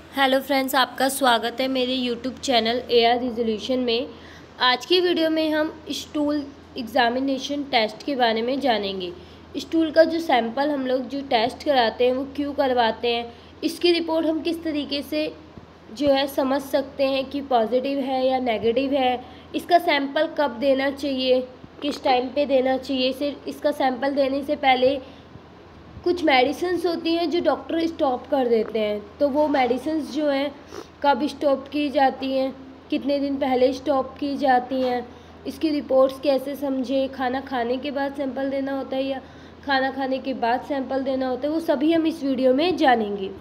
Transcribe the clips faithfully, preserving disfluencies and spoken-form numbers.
Hello friends, आपका स्वागत है मेरे YouTube channel A R resolution में। आज की वीडियो में हम स्टूल एग्ज़ामिनेशन टेस्ट के बारे में जानेंगे। स्टूल का जो सैंपल हम लोग जो टेस्ट कराते हैं वो क्यों करवाते हैं, इसकी रिपोर्ट हम किस तरीके से जो है समझ सकते हैं कि पॉजिटिव है या नेगेटिव है, इसका सैंपल कब देना चाहिए, किस टाइम पे देना चाहिए। इसे इसका सैंपल देने से पहले कुछ मेडिसिन्स होती हैं जो डॉक्टर स्टॉप कर देते हैं, तो वो मेडिसिन्स जो हैं कब स्टॉप की जाती हैं, कितने दिन पहले स्टॉप की जाती हैं, इसकी रिपोर्ट्स कैसे समझे, खाना खाने के बाद सैंपल देना होता है या खाना खाने के बाद सैंपल देना होता है, वो सभी हम इस वीडियो में जानेंगे।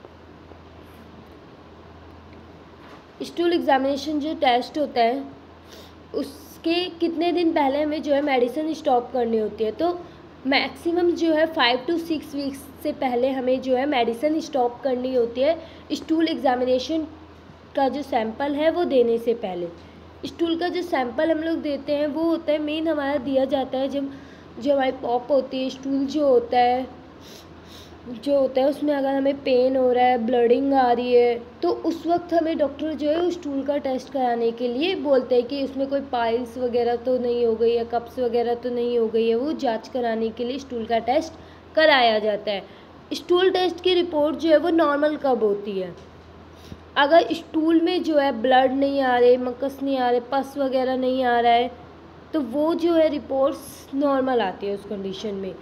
स्टूल एग्ज़ामिनेशन जो टेस्ट होता है उसके कितने दिन पहले हमें जो है मेडिसिन स्टॉप करनी होती है, तो मैक्सिमम जो है फाइव टू सिक्स वीक्स से पहले हमें जो है मेडिसिन स्टॉप करनी होती है स्टूल एग्ज़ामिनेशन का जो सैंपल है वो देने से पहले। स्टूल का जो सैंपल हम लोग देते हैं वो होता है मेन हमारा दिया जाता है जब जो हमारी पॉप होती है, स्टूल जो होता है जो होता है उसमें अगर हमें पेन हो रहा है, ब्लडिंग आ रही है, तो उस वक्त हमें डॉक्टर जो है उस स्टूल का टेस्ट कराने के लिए बोलते हैं कि उसमें कोई पाइल्स वगैरह तो नहीं हो गई है, कप्स वगैरह तो नहीं हो गई है। वो जांच कराने के लिए स्टूल का टेस्ट कराया जाता है। स्टूल टेस्ट की रिपोर्ट जो है वो नॉर्मल कब होती है, अगर स्टूल में जो है ब्लड नहीं आ रहे, मकस नहीं आ रहे, पस वगैरह नहीं आ रहा है, तो वो जो है रिपोर्ट्स नॉर्मल आती है उस कंडीशन में।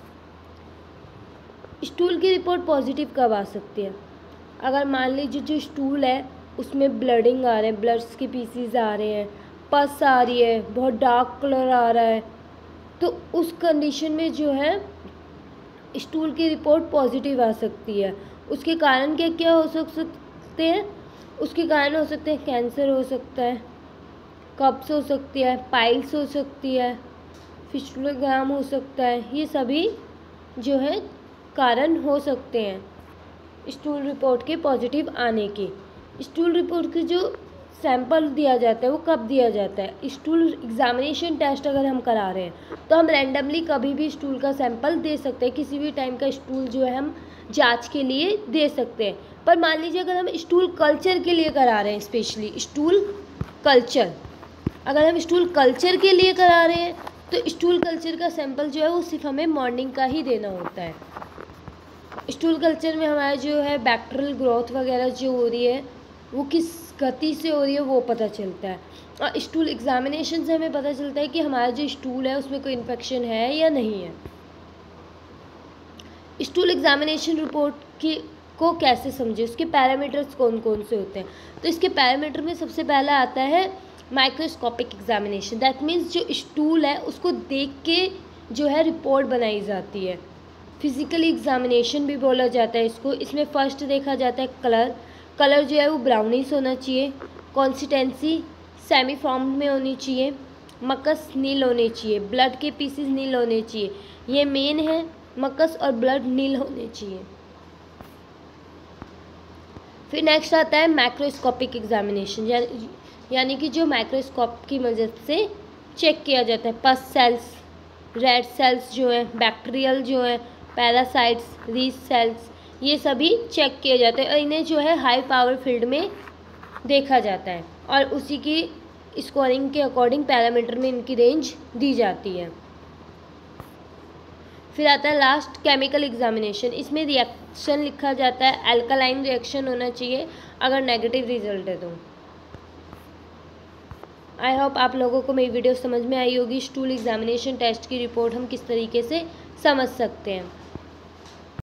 स्टूल की रिपोर्ट पॉजिटिव कब आ सकती है, अगर मान लीजिए जो स्टूल है उसमें ब्लडिंग आ रहे हैं, ब्लड्स के पीसीज आ रहे हैं, पस आ रही है, बहुत डार्क कलर आ रहा है, तो उस कंडीशन में जो है स्टूल की रिपोर्ट पॉजिटिव आ सकती है। उसके कारण क्या क्या हो सकते हैं, उसके कारण हो सकते हैं कैंसर हो सकता है, कब्स हो सकती है, पाइल्स हो सकती है, फिस्टुलोग्राम हो सकता है, ये सभी जो है कारण हो सकते हैं स्टूल रिपोर्ट के पॉजिटिव आने के। स्टूल रिपोर्ट की जो सैंपल दिया जाता है वो कब दिया जाता है, स्टूल एग्ज़ामिनेशन टेस्ट अगर हम करा रहे हैं तो हम रैंडमली कभी भी स्टूल का सैंपल दे सकते हैं, किसी भी टाइम का स्टूल जो है हम जांच के लिए दे सकते हैं। पर मान लीजिए अगर हम स्टूल कल्चर के लिए करा रहे हैं, स्पेशली स्टूल कल्चर, अगर हम स्टूल कल्चर के लिए करा रहे हैं तो स्टूल कल्चर का सैंपल जो है वो सिर्फ हमें मॉर्निंग का ही देना होता है। स्टूल कल्चर में हमारा जो है बैक्टीरियल ग्रोथ वगैरह जो हो रही है वो किस गति से हो रही है वो पता चलता है, और स्टूल एग्ज़ामिनेशन से हमें पता चलता है कि हमारा जो स्टूल है उसमें कोई इन्फेक्शन है या नहीं है। स्टूल एग्ज़ामिनेशन रिपोर्ट की को कैसे समझे, उसके पैरामीटर्स कौन कौन से होते हैं, तो इसके पैरामीटर में सबसे पहला आता है माइक्रोस्कोपिक एग्ज़ामिनेशन। दैट मीन्स जो स्टूल है उसको देख के जो है रिपोर्ट बनाई जाती है। फिज़िकली एग्ज़ामिनेशन भी बोला जाता है इसको। इसमें फर्स्ट देखा जाता है कलर, कलर जो है वो ब्राउनिश होना चाहिए, कंसिस्टेंसी सेमी फॉर्म में होनी चाहिए, मकस नील होने चाहिए, ब्लड के पीसेस नील होने चाहिए, ये मेन है, मकस और ब्लड नील होने चाहिए। फिर नेक्स्ट आता है मैक्रोस्कोपिक एग्ज़ामिनेशन, यानी यानी कि जो माइक्रोस्कोप की मदद से चेक किया जाता है पस सेल्स, रेड सेल्स जो हैं, बैक्टीरियल जो हैं, पैरासाइट्स, रीच सेल्स, ये सभी चेक किए जाते हैं और इन्हें जो है हाई पावर फील्ड में देखा जाता है और उसी की स्कोरिंग के अकॉर्डिंग पैरामीटर में इनकी रेंज दी जाती है। फिर आता है लास्ट केमिकल एग्ज़ामिनेशन। इसमें रिएक्शन लिखा जाता है, अल्कलाइन रिएक्शन होना चाहिए अगर नेगेटिव रिजल्ट है तो। आई होप आप लोगों को मेरी वीडियो समझ में आई होगी। स्टूल एग्ज़ामिनेशन टेस्ट की रिपोर्ट हम किस तरीके से समझ सकते हैं।